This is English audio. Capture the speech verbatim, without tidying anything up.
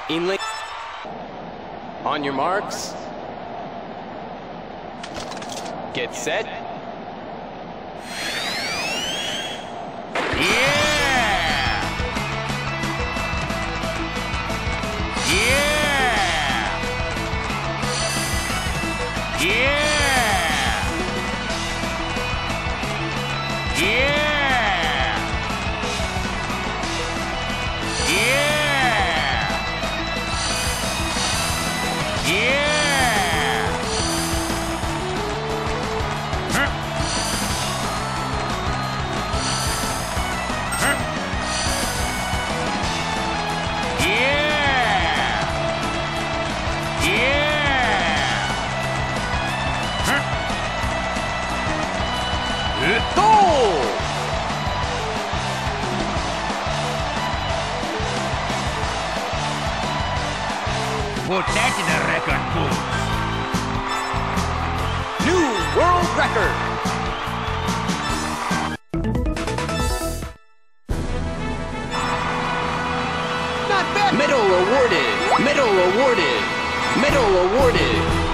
Inlay. On your marks. Get set. Yeah! Yeah! Yeah! Yeah! Yeah! Yeah! Huh? Huh? Yeah! Yeah! Huh? Goal! Put that in the record books. New world record. Not bad. Medal awarded. Medal awarded. Medal awarded.